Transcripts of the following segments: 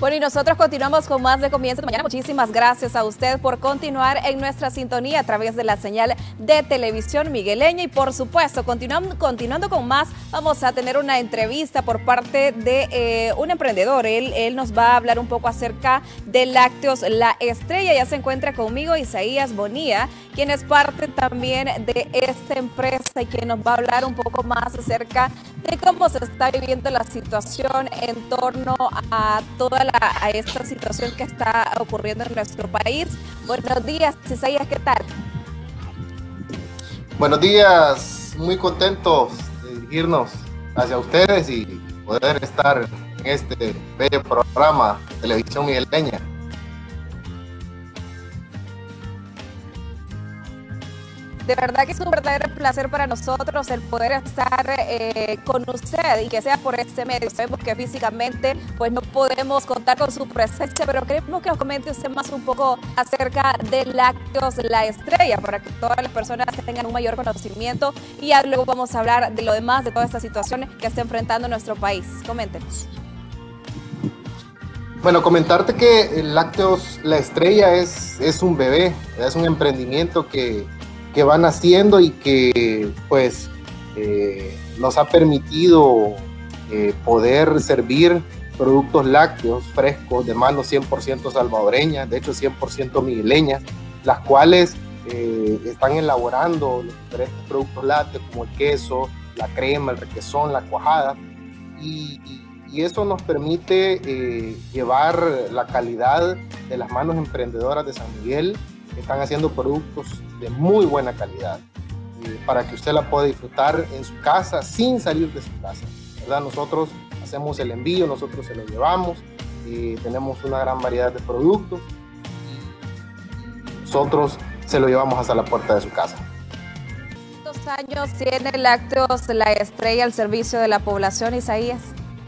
Bueno, y nosotros continuamos con más de Comienzo de Mañana. Muchísimas gracias a usted por continuar en nuestra sintonía a través de la señal de televisión migueleña. Y por supuesto, continuando con más, vamos a tener una entrevista por parte de un emprendedor. Él nos va a hablar un poco acerca de Lácteos La Estrella. Ya se encuentra conmigo Isaías Bonilla, quien es parte también de esta empresa y quien nos va a hablar un poco más acerca de cómo se está viviendo la situación en torno a a esta situación que está ocurriendo en nuestro país. Buenos días, Isaías, ¿qué tal? Buenos días, muy contentos de dirigirnos hacia ustedes y poder estar en este bello programa de televisión migueleña. De verdad que es un verdadero placer para nosotros el poder estar con usted y que sea por este medio. Sabemos que físicamente pues no podemos contar con su presencia, pero queremos que nos comente usted más un poco acerca de Lácteos La Estrella para que todas las personas tengan un mayor conocimiento y ya luego vamos a hablar de lo demás, de toda esta situación que está enfrentando nuestro país. Coméntenos. Bueno, comentarte que Lácteos La Estrella es un bebé, es un emprendimiento que van haciendo y que pues nos ha permitido poder servir productos lácteos frescos de manos 100% salvadoreñas, de hecho 100% migueleñas, las cuales están elaborando los diferentes productos lácteos como el queso, la crema, el requesón, la cuajada, y eso nos permite llevar la calidad de las manos emprendedoras de San Miguel, que están haciendo productos de muy buena calidad para que usted la pueda disfrutar en su casa sin salir de su casa, ¿verdad? Nosotros hacemos el envío, nosotros se lo llevamos, tenemos una gran variedad de productos y nosotros se lo llevamos hasta la puerta de su casa. ¿Cuántos años tiene Lácteos La Estrella al servicio de la población, Isaías?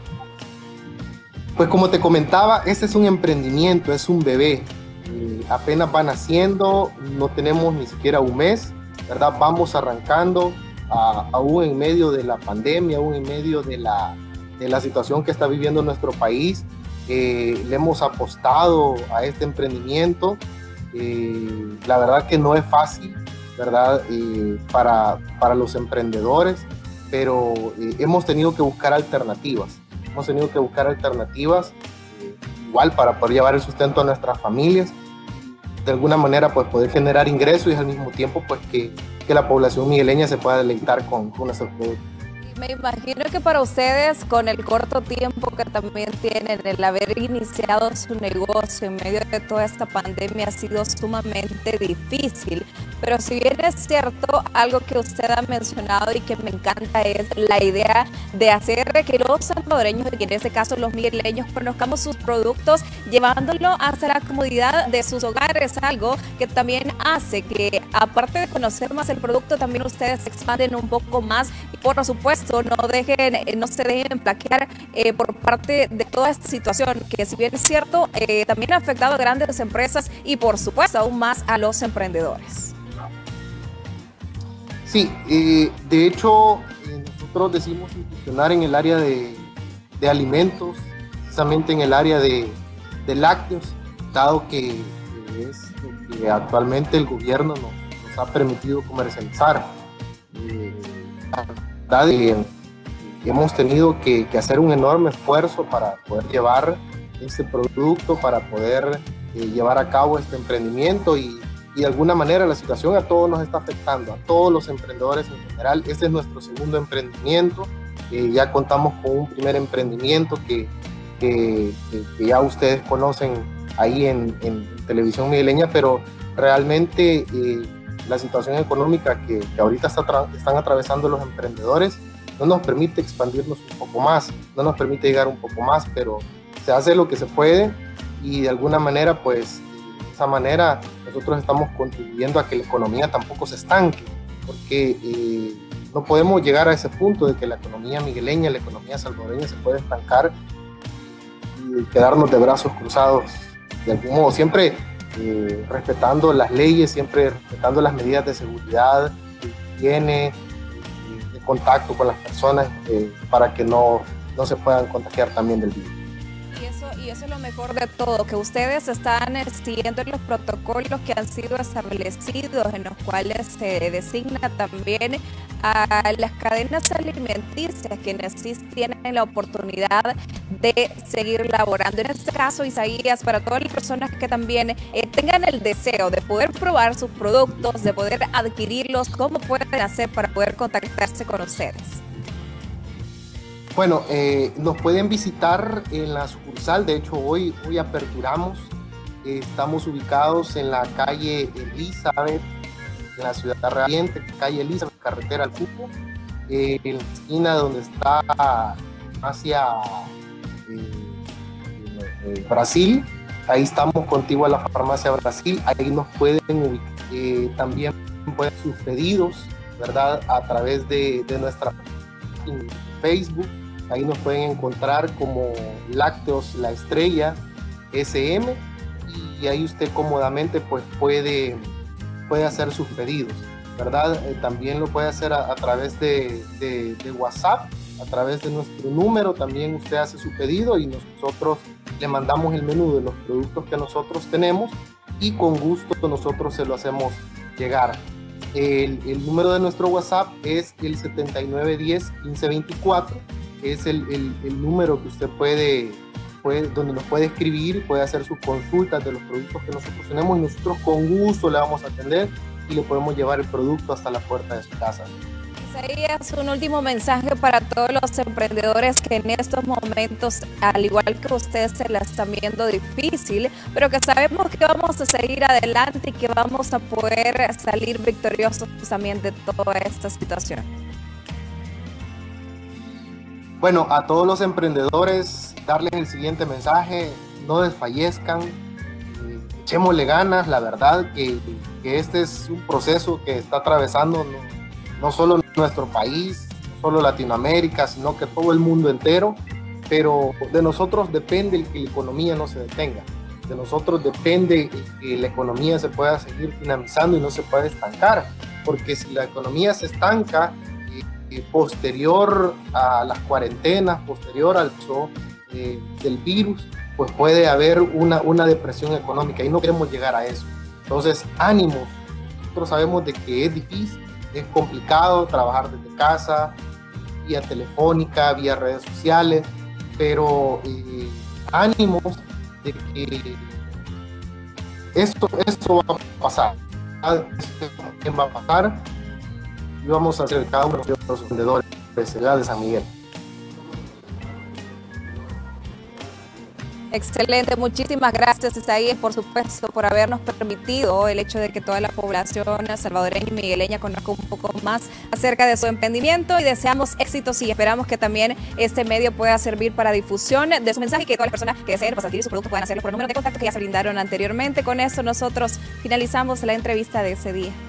Pues como te comentaba, este es un emprendimiento, es un bebé. Apenas van naciendo, no tenemos ni siquiera un mes, ¿verdad? Vamos arrancando aún en medio de la pandemia, aún en medio de la situación que está viviendo nuestro país. Le hemos apostado a este emprendimiento. La verdad que no es fácil, ¿verdad? Para los emprendedores, pero hemos tenido que buscar alternativas. Igual para poder llevar el sustento a nuestras familias, de alguna manera pues poder generar ingresos y al mismo tiempo pues que la población migueleña se pueda deleitar con nuestros productos. Me imagino que para ustedes, con el corto tiempo que también tienen, el haber iniciado su negocio en medio de toda esta pandemia ha sido sumamente difícil. Pero si bien es cierto, algo que usted ha mencionado y que me encanta es la idea de hacer que los salvadoreños, y en este caso los migueleños, conozcamos sus productos, llevándolo hasta la comodidad de sus hogares, algo que también hace que, aparte de conocer más el producto, también ustedes se expanden un poco más y, por supuesto, no se dejen plaquear por parte de toda esta situación, que si bien es cierto, también ha afectado a grandes empresas y, por supuesto, aún más a los emprendedores. Sí, de hecho, nosotros decidimos incursionar en el área de alimentos, precisamente en el área de lácteos, dado que es lo que actualmente el gobierno nos ha permitido comercializar. Hemos tenido que hacer un enorme esfuerzo para poder llevar este producto, para poder llevar a cabo este emprendimiento y de alguna manera la situación a todos nos está afectando, a todos los emprendedores en general. Este es nuestro segundo emprendimiento, ya contamos con un primer emprendimiento que ya ustedes conocen ahí en televisión migueleña, pero realmente la situación económica que ahorita están atravesando los emprendedores no nos permite expandirnos un poco más, no nos permite llegar un poco más, pero se hace lo que se puede y de alguna manera pues de esa manera nosotros estamos contribuyendo a que la economía tampoco se estanque, porque no podemos llegar a ese punto de que la economía migueleña, la economía salvadoreña se puede estancar y quedarnos de brazos cruzados de algún modo, siempre respetando las leyes, siempre respetando las medidas de seguridad, de higiene, de contacto con las personas para que no se puedan contagiar también del virus. Y Y eso es lo mejor de todo, que ustedes están siguiendo los protocolos que han sido establecidos, en los cuales se designa también a las cadenas alimenticias, quienes sí tienen la oportunidad de seguir laborando. En este caso, Isaías, para todas las personas que también tengan el deseo de poder probar sus productos, de poder adquirirlos, ¿cómo pueden hacer para poder contactarse con ustedes? Bueno, nos pueden visitar en la sucursal. De hecho, hoy aperturamos. Estamos ubicados en la calle Elizabeth, en la ciudad de Arrecife, calle Elizabeth, carretera al Cupo, en la esquina donde está hacia Brasil. Ahí estamos contigo a la farmacia Brasil. Ahí nos pueden ubicar. También pueden sus pedidos, ¿verdad? A través de nuestra Facebook. Ahí nos pueden encontrar como Lácteos La Estrella SM, y ahí usted cómodamente pues puede hacer sus pedidos, ¿verdad? También lo puede hacer a través de WhatsApp, a través de nuestro número. También usted hace su pedido y nosotros le mandamos el menú de los productos que nosotros tenemos, y con gusto nosotros se lo hacemos llegar. El número de nuestro WhatsApp es el 7910-1524. Es el número que usted puede, donde nos puede escribir, puede hacer sus consultas de los productos que nosotros tenemos, y nosotros con gusto le vamos a atender y le podemos llevar el producto hasta la puerta de su casa. Isaías, un último mensaje para todos los emprendedores que en estos momentos, al igual que ustedes, se la están viendo difícil, pero que sabemos que vamos a seguir adelante y que vamos a poder salir victoriosos también de toda esta situación. Bueno, a todos los emprendedores, darles el siguiente mensaje: no desfallezcan, echémosle ganas. La verdad que este es un proceso que está atravesando no solo nuestro país, no solo Latinoamérica, sino que todo el mundo entero, pero de nosotros depende que la economía no se detenga, de nosotros depende que la economía se pueda seguir dinamizando y no se pueda estancar, porque si la economía se estanca, posterior a las cuarentenas, posterior al uso del virus, pues puede haber una depresión económica, y no queremos llegar a eso. Entonces, ánimos. Nosotros sabemos de que es difícil, es complicado trabajar desde casa, vía telefónica, vía redes sociales, pero ánimos de que esto va a pasar. Esto va a pasar, y vamos a hacer cada uno de los vendedores de Ciudad de San Miguel. Excelente, muchísimas gracias, Isaías, por supuesto, por habernos permitido el hecho de que toda la población salvadoreña y migueleña conozca un poco más acerca de su emprendimiento, y deseamos éxitos y esperamos que también este medio pueda servir para difusión de su mensaje, y que todas las personas que deseen adquirir su producto puedan hacerlo por el número de contacto que ya se brindaron anteriormente. Con eso nosotros finalizamos la entrevista de ese día.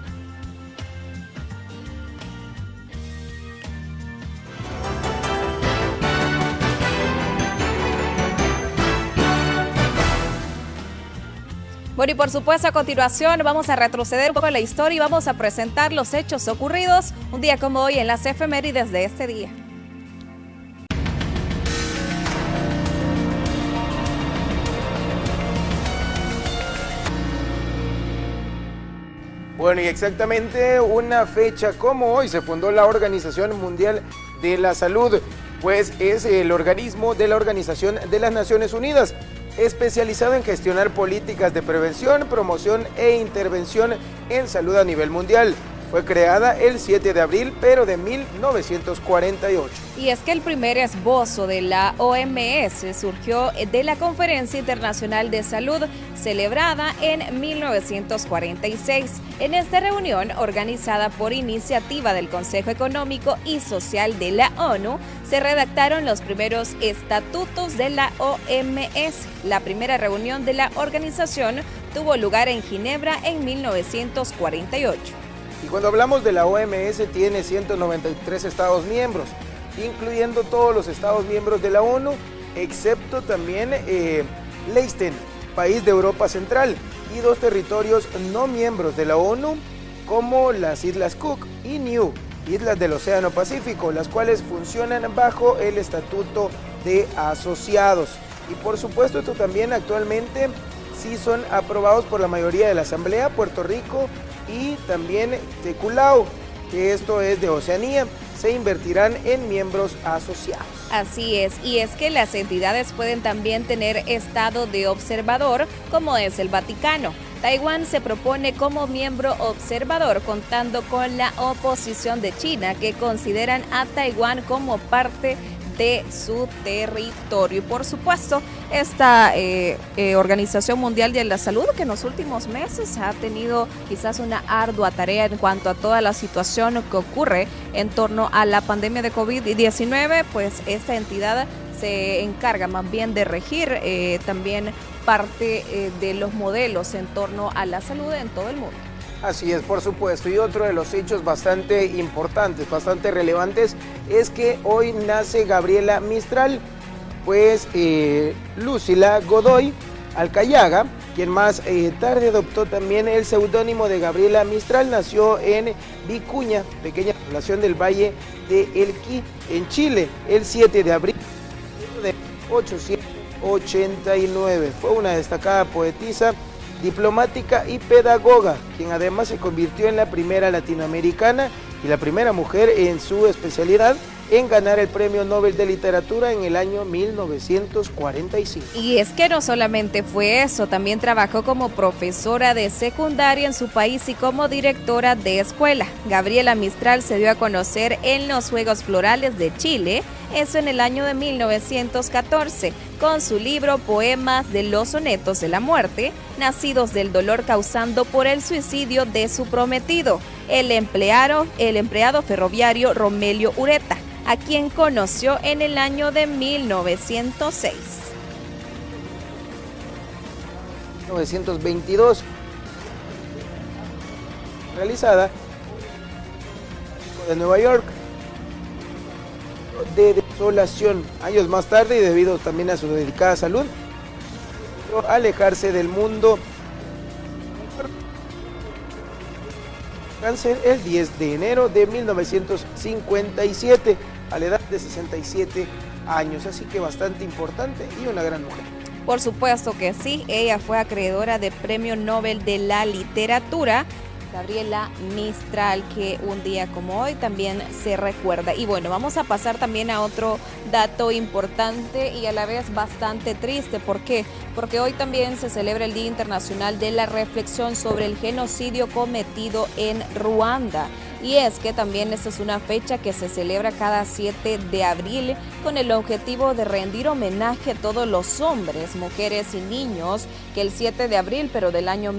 Bueno, y por supuesto, a continuación vamos a retroceder un poco en la historia y vamos a presentar los hechos ocurridos un día como hoy en las efemérides de este día. Bueno, y exactamente una fecha como hoy se fundó la Organización Mundial de la Salud, pues es el organismo de la Organización de las Naciones Unidas, especializado en gestionar políticas de prevención, promoción e intervención en salud a nivel mundial. Fue creada el 7 de abril, pero de 1948. Y es que el primer esbozo de la OMS surgió de la Conferencia Internacional de Salud, celebrada en 1946. En esta reunión, organizada por iniciativa del Consejo Económico y Social de la ONU, se redactaron los primeros estatutos de la OMS. La primera reunión de la organización tuvo lugar en Ginebra en 1948. Y cuando hablamos de la OMS, tiene 193 Estados miembros, incluyendo todos los Estados miembros de la ONU, excepto también Liechtenstein, país de Europa Central, y 2 territorios no miembros de la ONU, como las Islas Cook y Niue, islas del Océano Pacífico, las cuales funcionan bajo el Estatuto de Asociados. Y por supuesto esto también actualmente sí son aprobados por la mayoría de la Asamblea, Puerto Rico y también Teculao, que esto es de Oceanía, se invertirán en miembros asociados. Así es, y es que las entidades pueden también tener estado de observador, como es el Vaticano. Taiwán se propone como miembro observador, contando con la oposición de China, que consideran a Taiwán como parte de su territorio. Y por supuesto, esta Organización Mundial de la Salud, que en los últimos meses ha tenido quizás una ardua tarea en cuanto a toda la situación que ocurre en torno a la pandemia de COVID-19, pues esta entidad se encarga más bien de regir también parte de los modelos en torno a la salud en todo el mundo. Así es, por supuesto. Y otro de los hechos bastante importantes, bastante relevantes, es que hoy nace Gabriela Mistral, pues Lucila Godoy Alcayaga, quien más tarde adoptó también el seudónimo de Gabriela Mistral, nació en Vicuña, pequeña población del Valle de Elqui, en Chile, el 7 de abril de 1889. Fue una destacada poetisa, diplomática y pedagoga, quien además se convirtió en la primera latinoamericana y la primera mujer en su especialidad en ganar el Premio Nobel de Literatura en el año 1945. Y es que no solamente fue eso, también trabajó como profesora de secundaria en su país y como directora de escuela. Gabriela Mistral se dio a conocer en los Juegos Florales de Chile, eso en el año de 1914, con su libro Poemas de los Sonetos de la Muerte, nacidos del dolor causado por el suicidio de su prometido, el empleado ferroviario Romelio Ureta, a quien conoció en el año de 1906. 1922, realizada de Nueva York, de desolación. Años más tarde, y debido también a su dedicada salud, alejarse del mundo. Cáncer el 10 de enero de 1957 a la edad de 67 años, así que bastante importante y una gran mujer. Por supuesto que sí, ella fue acreedora de Premio Nobel de la Literatura, Gabriela Mistral, que un día como hoy también se recuerda. Y bueno, vamos a pasar también a otro dato importante y a la vez bastante triste. ¿Por qué? Porque hoy también se celebra el Día Internacional de la Reflexión sobre el genocidio cometido en Ruanda. Y es que también esta es una fecha que se celebra cada 7 de abril con el objetivo de rendir homenaje a todos los hombres, mujeres y niños que el 7 de abril, pero del año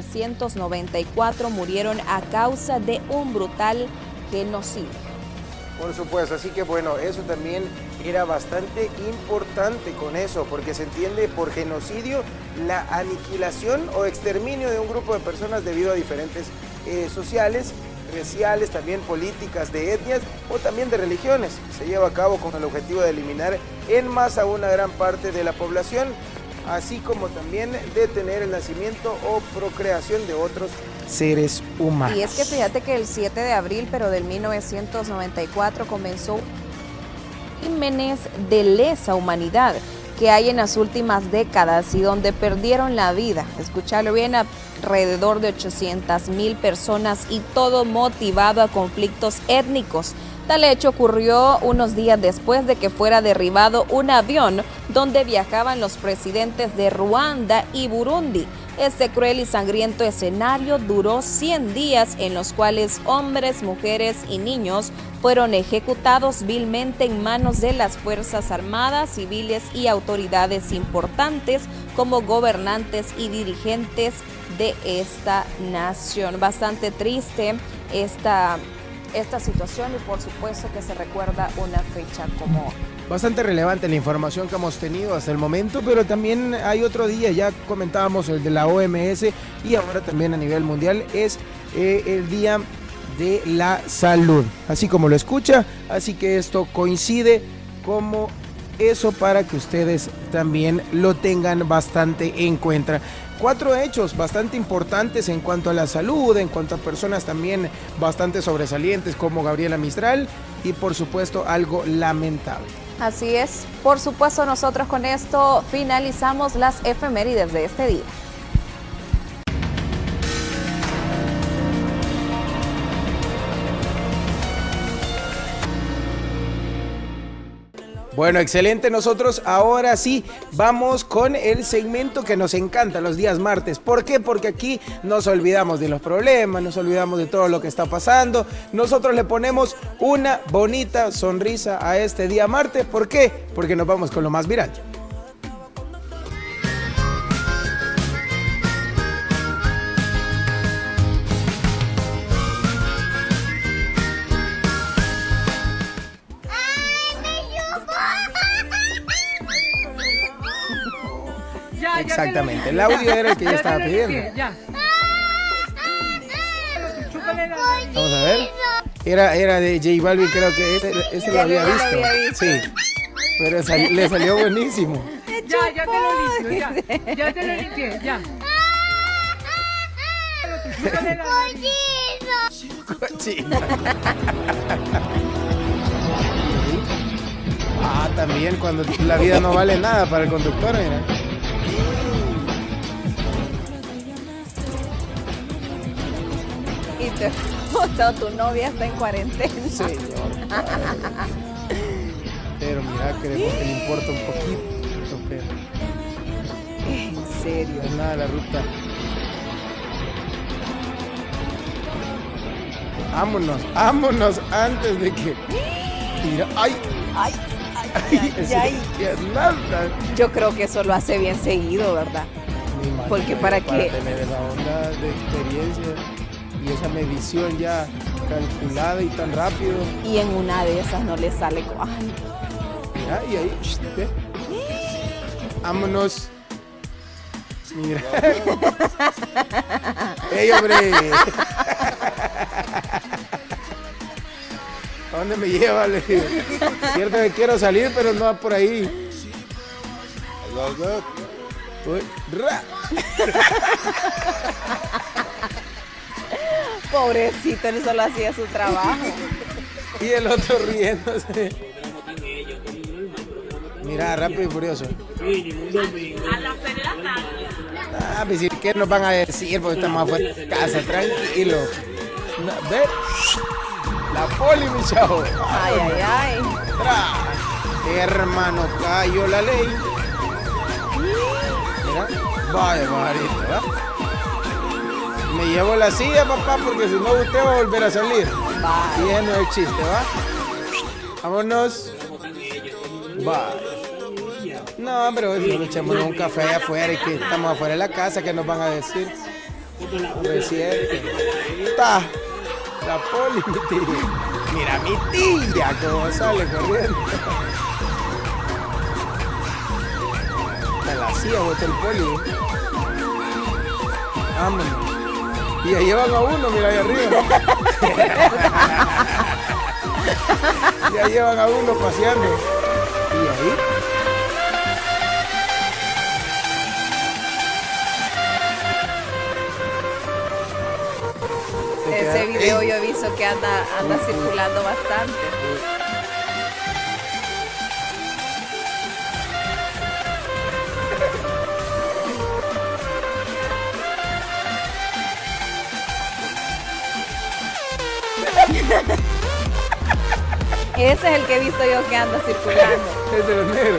1994, murieron a causa de un brutal genocidio. Por supuesto, así que bueno, eso también era bastante importante con eso, porque se entiende por genocidio la aniquilación o exterminio de un grupo de personas debido a diferentes sociales, raciales, también políticas, de etnias o también de religiones. Se lleva a cabo con el objetivo de eliminar en masa una gran parte de la población, así como también detener el nacimiento o procreación de otros seres humanos. Y es que fíjate que el 7 de abril, pero del 1994, comenzó crímenes de lesa humanidad que hay en las últimas décadas y donde perdieron la vida, escucharlo bien, alrededor de 800,000 personas, y todo motivado a conflictos étnicos. Tal hecho ocurrió unos días después de que fuera derribado un avión donde viajaban los presidentes de Ruanda y Burundi. Este cruel y sangriento escenario duró 100 días en los cuales hombres, mujeres y niños fueron ejecutados vilmente en manos de las Fuerzas Armadas, civiles y autoridades importantes como gobernantes y dirigentes de esta nación. Bastante triste esta situación y por supuesto que se recuerda una fecha como hoy. Bastante relevante la información que hemos tenido hasta el momento, pero también hay otro día, ya comentábamos el de la OMS y ahora también a nivel mundial es el Día de la Salud, así como lo escucha, así que esto coincide como eso para que ustedes también lo tengan bastante en cuenta. 4 hechos bastante importantes en cuanto a la salud, en cuanto a personas también bastante sobresalientes como Gabriela Mistral y por supuesto algo lamentable. Así es. Por supuesto, nosotros con esto finalizamos las efemérides de este día. Bueno, excelente. Nosotros ahora sí vamos con el segmento que nos encanta los días martes. ¿Por qué? Porque aquí nos olvidamos de los problemas, nos olvidamos de todo lo que está pasando. Nosotros le ponemos una bonita sonrisa a este día martes. ¿Por qué? Porque nos vamos con lo más viral. Exactamente, el audio era el que yo estaba pidiendo. Vamos a ver. Era de J Balvin, creo que ese lo había visto. Sí, pero le salió buenísimo. Ya te lo limpio, ya te lo limpié, ya. Cochino. Ah, también cuando la vida no vale nada para el conductor, mira. Y tu esposa o tu novia está en cuarentena. Señor. Pero mira, creemos que le importa un poquito, pero... ¿En serio? No es nada la ruta. Vámonos antes de que... Mira, ¡ay! Ay, Nada. yo creo que eso lo hace bien seguido, ¿verdad? Porque para tener esa onda de experiencia y esa medición ya calculada y tan rápido. Y en una de esas no le sale... Ay. Mira, y ahí, ¿ve? Vámonos. Mira. ¡Ey, hombre! ¿A dónde me lleva? Cierto que quiero salir, pero no va por ahí. Uy, Pobrecito, él solo hacía su trabajo. Y el otro riéndose. Mira, Rápido y Furioso. Ah, pues ¿qué nos van a decir? Porque estamos afuera de casa, tranquilo. ¿Ves? La poli, mi chavo. Ay. Hermano, cayó la ley. Mira, vaya, marito, ¿verdad? Me llevo la silla, papá, porque si no usted va a volver a salir. Y ese no es el chiste, ¿va? Vámonos. Bye. No, pero solo echémonos un café allá afuera y que estamos afuera de la casa, ¿qué nos van a decir? Reciente. Está. La poli, mi tía. Mira mi tía cómo sale corriendo. Me la hacía, botó el poli. Vámonos. Y ahí llevan a uno, mira ahí arriba. Ya llevan a uno paseando. Y ahí. Ese video yo he visto que anda circulando bastante. Ese es el que he visto yo que anda circulando. Es de los negros.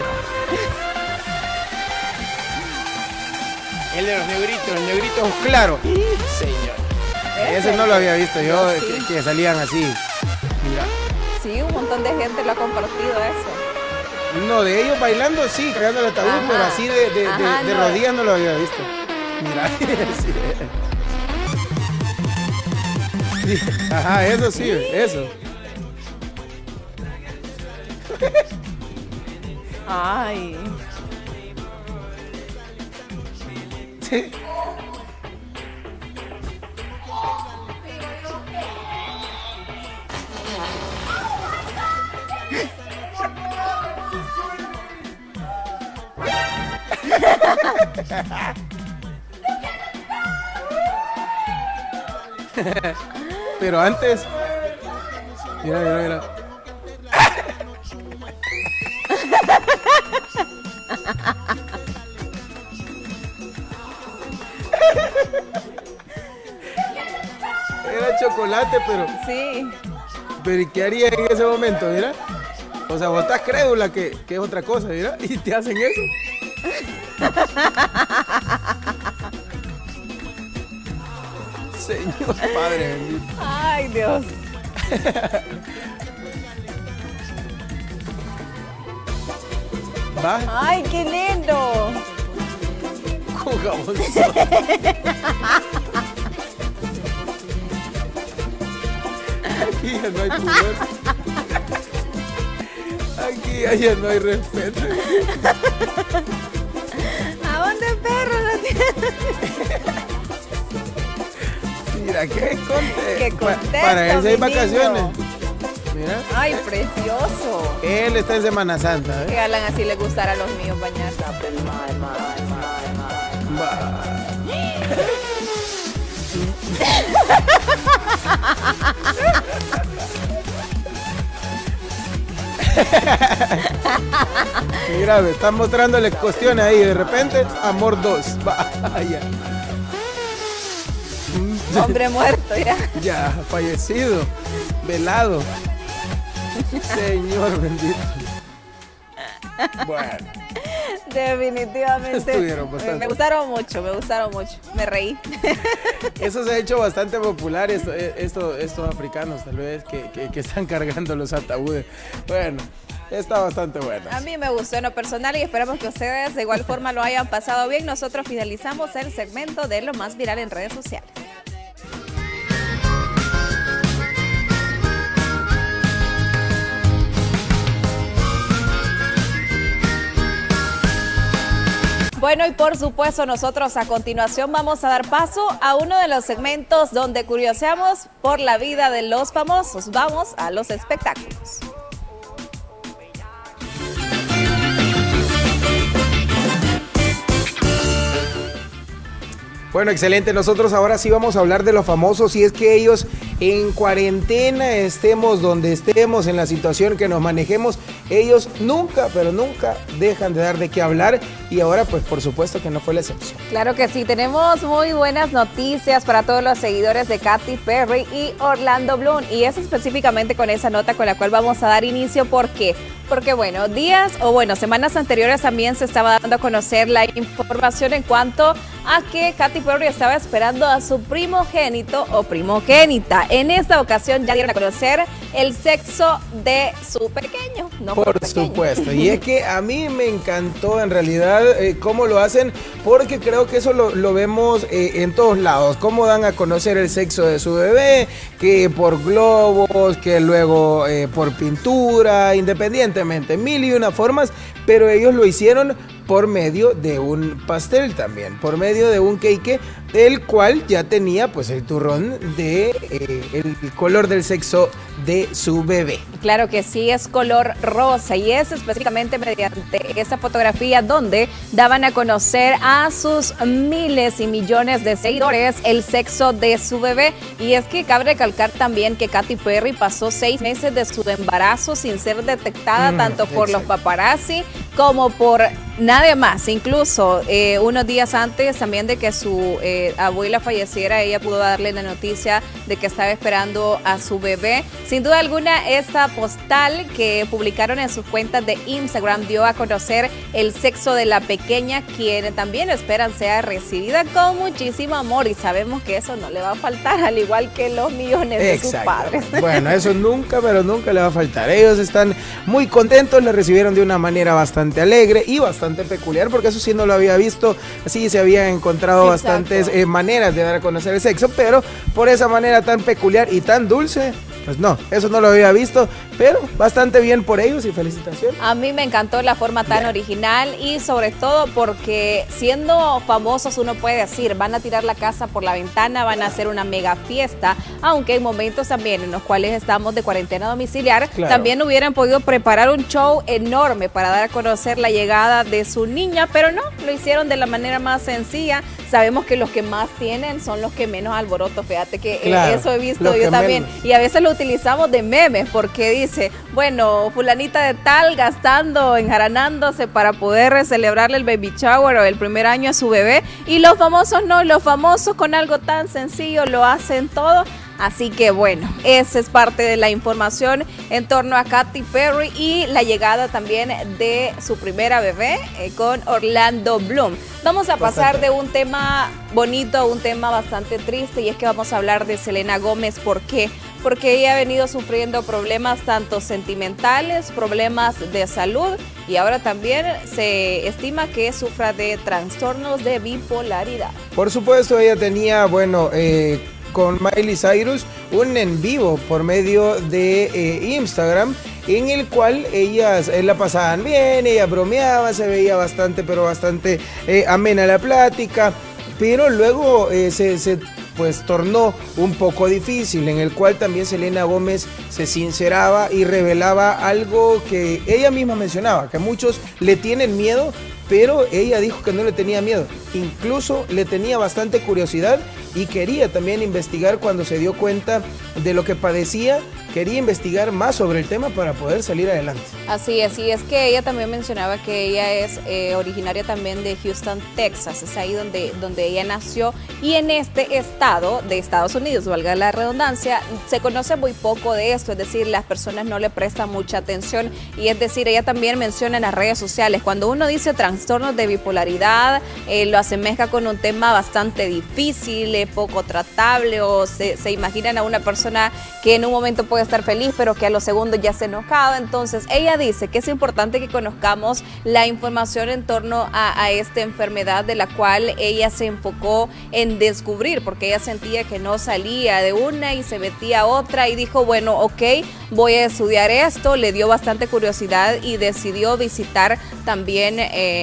El de los negritos claros. Señor. Ese no lo había visto yo, sí. que salían así. Mira. Sí, un montón de gente lo ha compartido eso. No, de ellos bailando sí, cargando el ataúd, pero así de rodillas no lo había visto. Mira. Sí. Ajá, eso sí, eso. Ay. Sí. Pero antes, mira. chocolate, pero... Sí. Pero ¿y qué harías en ese momento, mira? O sea, vos estás crédula que es otra cosa, mira, y te hacen eso. Señor Padre bendito. Ay, Dios. Va Ay, qué lindo. con jabón. Aquí ya no hay pudor. Aquí ya no hay respeto. ¿A dónde perro lo tiene? Mira, qué contento. Qué contento, Para él sí hay mi niño. vacaciones. Mira, Ay, precioso. él está en Semana Santa, Que ¿eh? Alan así le gustará a los míos bañar. Va. Mira, me están mostrándole cuestiones ahí, de repente, amor 2. Vaya. Hombre muerto ya. Ya, fallecido, velado. Señor bendito. Bueno, Definitivamente. Estuvieron bastante. Me gustaron mucho, me reí. eso se ha hecho bastante popular, estos africanos tal vez que están cargando los ataúdes. Bueno, está bastante bueno. A mí me gustó en lo personal y esperamos que ustedes de igual forma lo hayan pasado bien. Nosotros finalizamos el segmento de lo más viral en redes sociales. Bueno, y por supuesto nosotros a continuación vamos a dar paso a uno de los segmentos donde curioseamos por la vida de los famosos. Vamos a los espectáculos. Bueno, excelente. Nosotros ahora sí vamos a hablar de los famosos y es que ellos en cuarentena estemos donde estemos, en la situación que nos manejemos, ellos nunca, pero nunca dejan de dar de qué hablar y ahora pues por supuesto que no fue la excepción. Claro que sí, tenemos muy buenas noticias para todos los seguidores de Katy Perry y Orlando Bloom y es específicamente con esa nota con la cual vamos a dar inicio. ¿Por qué? Porque bueno, semanas anteriores también se estaba dando a conocer la información en cuanto a que Katy Perry estaba esperando a su primogénito o primogénita. En esta ocasión ya dieron a conocer el sexo de su pequeño, ¿no? Por pequeño. supuesto, y es que a mí me encantó en realidad cómo lo hacen, porque creo que eso lo vemos en todos lados, cómo dan a conocer el sexo de su bebé, que por globos, que luego por pintura, independientemente, mil y una formas, pero ellos lo hicieron por medio de un pastel también, por medio de un cake, el cual ya tenía pues el turrón de el color del sexo de su bebé. Claro que sí, es color rosa y es específicamente mediante esa fotografía donde daban a conocer a sus miles y millones de seguidores el sexo de su bebé. Y es que cabe recalcar también que Katy Perry pasó 6 meses de su embarazo sin ser detectada tanto por los paparazzi como por nadie más. Incluso unos días antes también de que su abuela falleciera, ella pudo darle la noticia de que estaba esperando a su bebé. Sin duda alguna, esta postal que publicaron en sus cuentas de Instagram dio a conocer el sexo de la pequeña, quien también esperan sea recibida con muchísimo amor y sabemos que eso no le va a faltar, al igual que los millones de sus padres. Bueno, eso nunca, pero nunca le va a faltar. Ellos están muy contentos, le recibieron de una manera bastante alegre y bastante peculiar, porque eso sí no lo había visto, así se había encontrado bastantes maneras de dar a conocer el sexo, pero por esa manera tan peculiar y tan dulce, pues no, eso no lo había visto, pero bastante bien por ellos y felicitaciones. A mí me encantó la forma tan original y sobre todo porque siendo famosos uno puede decir, van a tirar la casa por la ventana, van a hacer una mega fiesta, aunque hay momentos también en los cuales estamos de cuarentena domiciliar, también hubieran podido preparar un show enorme para dar a conocer la llegada de su niña, pero no, lo hicieron de la manera más sencilla. Sabemos que los que más tienen son los que menos alboroto, fíjate que eso he visto yo también, y a veces lo utilizamos de memes porque dice, bueno, fulanita de tal gastando, enjaranándose para poder celebrarle el baby shower o el primer año a su bebé, y los famosos no, los famosos con algo tan sencillo lo hacen todo. Así que bueno, esa es parte de la información en torno a Katy Perry y la llegada también de su primera bebé con Orlando Bloom. Vamos a pasar de un tema bonito a un tema bastante triste, y es que vamos a hablar de Selena Gómez. ¿Por qué? Porque ella ha venido sufriendo problemas tanto sentimentales, problemas de salud, y ahora también se estima que sufra de trastornos de bipolaridad. Por supuesto, ella tenía, con Miley Cyrus, un en vivo por medio de Instagram, en el cual ellas la pasaban bien, ella bromeaba, se veía bastante amena la plática, pero luego pues tornó un poco difícil, en el cual también Selena Gómez se sinceraba y revelaba algo que ella misma mencionaba, que muchos le tienen miedo, pero ella dijo que no le tenía miedo, incluso le tenía bastante curiosidad y quería también investigar. Cuando se dio cuenta de lo que padecía, quería investigar más sobre el tema para poder salir adelante. Así es, y es que ella también mencionaba que ella es originaria también de Houston, Texas, es ahí donde ella nació, y en este estado de Estados Unidos, valga la redundancia, se conoce muy poco de esto, es decir, las personas no le prestan mucha atención, y es decir, ella también menciona en las redes sociales, cuando uno dice trastornos de bipolaridad, lo asemeja con un tema bastante difícil, poco tratable, o se imaginan a una persona que en un momento puede estar feliz, pero que a los segundos ya se ha enojado. Entonces ella dice que es importante que conozcamos la información en torno a esta enfermedad, de la cual ella se enfocó en descubrir, porque ella sentía que no salía de una y se metía a otra, y dijo, bueno, ok, voy a estudiar esto. Le dio bastante curiosidad y decidió visitar también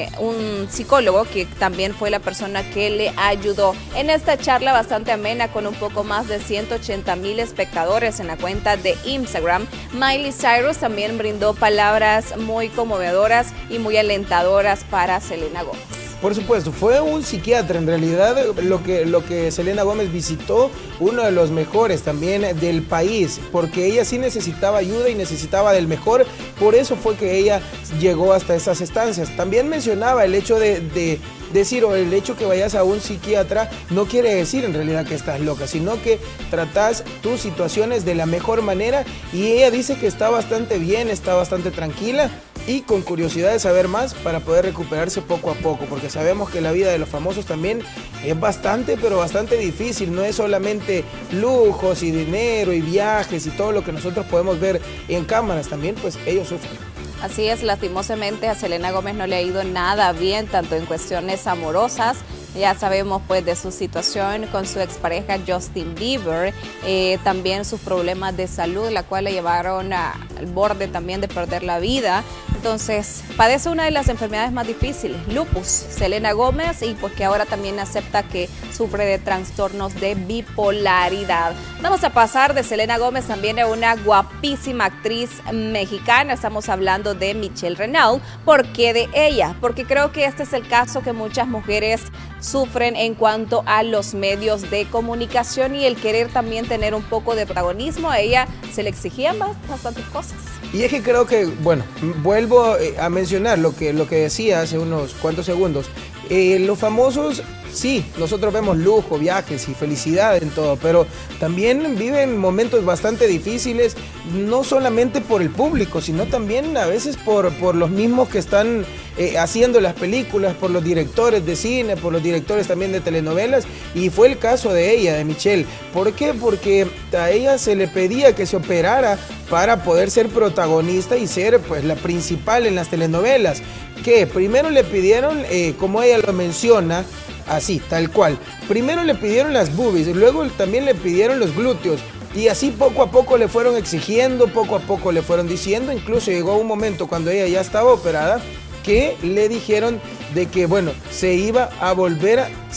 un psicólogo, que también fue la persona que le ayudó. En esta charla bastante amena, con un poco más de 180,000 espectadores en la cuenta de Instagram, Miley Cyrus también brindó palabras muy conmovedoras y muy alentadoras para Selena Gómez. Por supuesto, fue un psiquiatra en realidad lo que Selena Gómez visitó, uno de los mejores también del país, porque ella sí necesitaba ayuda y necesitaba del mejor, por eso fue que ella llegó hasta esas estancias. También mencionaba el hecho de decir, o el hecho que vayas a un psiquiatra no quiere decir en realidad que estás loca, sino que tratas tus situaciones de la mejor manera, y ella dice que está bastante bien, está bastante tranquila y con curiosidad de saber más para poder recuperarse poco a poco, porque sabemos que la vida de los famosos también es bastante difícil, no es solamente lujos y dinero y viajes y todo lo que nosotros podemos ver en cámaras, también pues ellos sufren. Así es, lastimosamente a Selena Gómez no le ha ido nada bien, tanto en cuestiones amorosas. Ya sabemos pues de su situación con su expareja Justin Bieber, también sus problemas de salud, la cual le llevaron al borde también de perder la vida. Entonces padece una de las enfermedades más difíciles, lupus, Selena Gómez, y pues que ahora también acepta que sufre de trastornos de bipolaridad. Vamos a pasar de Selena Gómez también a una guapísima actriz mexicana. Estamos hablando de Michelle Renaud. ¿Por qué de ella? Porque creo que este es el caso que muchas mujeres sufren en cuanto a los medios de comunicación y el querer también tener un poco de protagonismo. A ella se le exigían bastantes cosas. Y es que creo que, bueno, vuelvo a mencionar lo que decía hace unos cuantos segundos. Los famosos, sí, nosotros vemos lujo, viajes y felicidad en todo, pero también viven momentos bastante difíciles, no solamente por el público, sino también a veces por los mismos que están haciendo las películas, por los directores de cine, por los directores también de telenovelas, y fue el caso de ella, de Michelle. ¿Por qué? Porque a ella se le pedía que se operara para poder ser protagonista y ser pues la principal en las telenovelas, que primero le pidieron, como ella lo menciona, así, tal cual, primero le pidieron las boobies, luego también le pidieron los glúteos, y así poco a poco le fueron exigiendo, poco a poco le fueron diciendo. Incluso llegó un momento cuando ella ya estaba operada que le dijeron de que, bueno, se iba a volver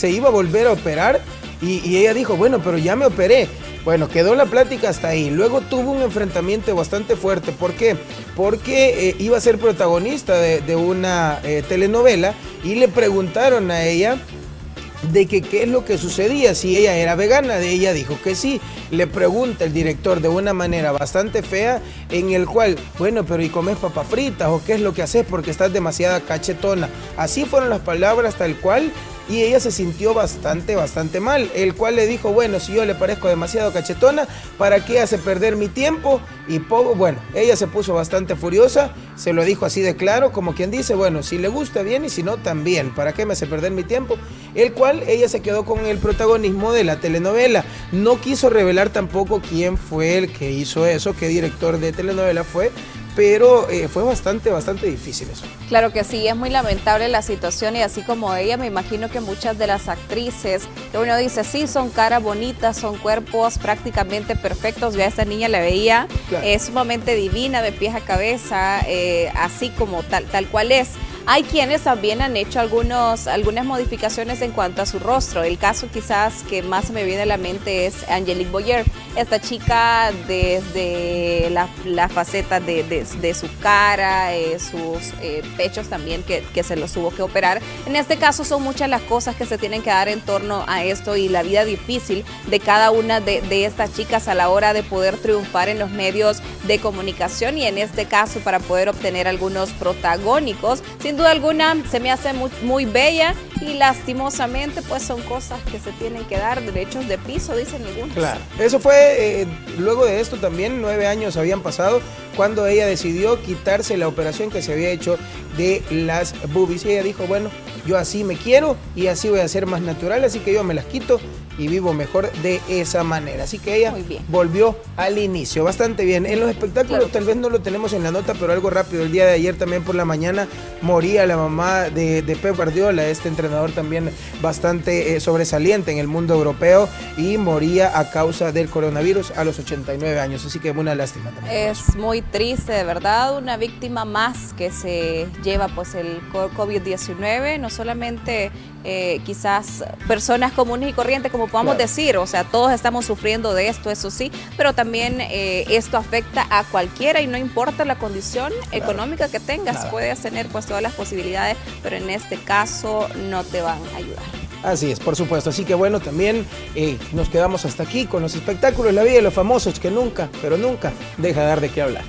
a operar, y ella dijo, bueno, pero ya me operé. Bueno, quedó la plática hasta ahí. Luego tuvo un enfrentamiento bastante fuerte. ¿Por qué? Porque iba a ser protagonista de una telenovela, y le preguntaron a ella de que qué es lo que sucedía, si ella era vegana. De ella dijo que sí. Le pregunta el director de una manera bastante fea, en el cual, bueno, pero ¿y comes papas fritas o qué es lo que haces porque estás demasiada cachetona? Así fueron las palabras tal cual y ella se sintió bastante mal, el cual le dijo, bueno, si yo le parezco demasiado cachetona, ¿para qué hace perder mi tiempo? Y bueno, ella se puso bastante furiosa, se lo dijo así de claro, como quien dice, bueno, si le gusta bien y si no también, ¿para qué me hace perder mi tiempo? El cual ella se quedó con el protagonismo de la telenovela. No quiso revelar tampoco quién fue el que hizo eso, qué director de telenovela fue, pero fue bastante difícil eso. Claro que sí, es muy lamentable la situación y así como ella, me imagino que muchas de las actrices, que uno dice, sí, son caras bonitas, son cuerpos prácticamente perfectos, ya esta niña la veía, claro, sumamente divina de pies a cabeza, así como tal cual es. Hay quienes también han hecho algunas modificaciones en cuanto a su rostro. El caso quizás que más me viene a la mente es Angelique Boyer. Esta chica desde la faceta de su cara, sus pechos también que se los tuvo que operar. En este caso son muchas las cosas que se tienen que dar en torno a esto y la vida difícil de cada una de estas chicas a la hora de poder triunfar en los medios de comunicación y en este caso para poder obtener algunos protagónicos. Sin duda alguna se me hace muy bella y lastimosamente pues son cosas que se tienen que dar, derechos de piso, dicen algunos. Claro, eso fue, luego de esto también 9 años habían pasado cuando ella decidió quitarse la operación que se había hecho de las boobies. Y ella dijo, bueno, yo así me quiero y así voy a ser más natural, así que yo me las quito y vivo mejor de esa manera. Así que ella volvió al inicio, bastante bien. En los espectáculos, claro, tal vez no lo tenemos en la nota, pero algo rápido. El día de ayer también por la mañana moría la mamá de Pep Guardiola, este entrenador también bastante sobresaliente en el mundo europeo, y moría a causa del coronavirus a los 89 años. Así que una lástima también. Es muy triste, de verdad, una víctima más que se lleva pues el COVID-19, no solamente quizás personas comunes y corrientes, como podamos decir, o sea, todos estamos sufriendo de esto, eso sí, pero también esto afecta a cualquiera y no importa la condición económica que tengas, puedes tener pues todas las posibilidades, pero en este caso no te van a ayudar. Así es, por supuesto. Así que bueno, también nos quedamos hasta aquí con los espectáculos, la vida de los famosos, que nunca, pero nunca deja de dar de qué hablar.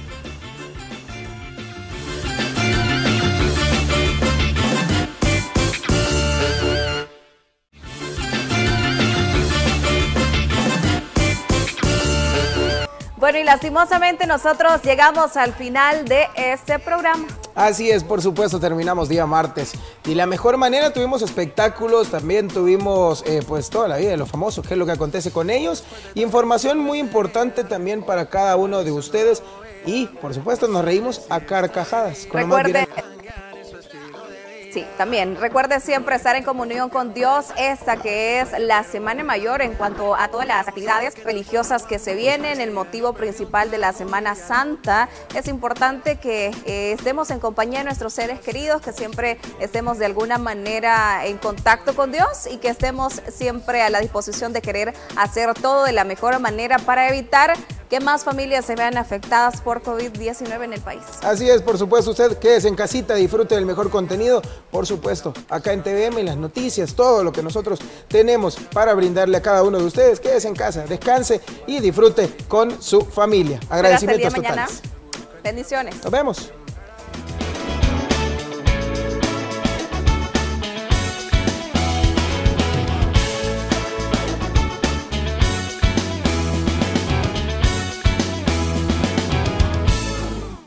Bueno, y lastimosamente nosotros llegamos al final de este programa. Así es, por supuesto, terminamos día martes. Y la mejor manera, tuvimos espectáculos, también tuvimos pues toda la vida de los famosos, qué es lo que acontece con ellos. Información muy importante también para cada uno de ustedes. Y, por supuesto, nos reímos a carcajadas. Recuerde... Sí, también recuerde siempre estar en comunión con Dios, esta que es la Semana Mayor en cuanto a todas las actividades religiosas que se vienen, el motivo principal de la Semana Santa. Es importante que estemos en compañía de nuestros seres queridos, que siempre estemos de alguna manera en contacto con Dios y que estemos siempre a la disposición de querer hacer todo de la mejor manera para evitar que más familias se vean afectadas por COVID-19 en el país. Así es, por supuesto, usted quédese en casita, disfrute del mejor contenido, por supuesto, acá en TVM, en las noticias, todo lo que nosotros tenemos para brindarle a cada uno de ustedes. Quédese en casa, descanse y disfrute con su familia. Agradecimientos totales. Bendiciones. Nos vemos.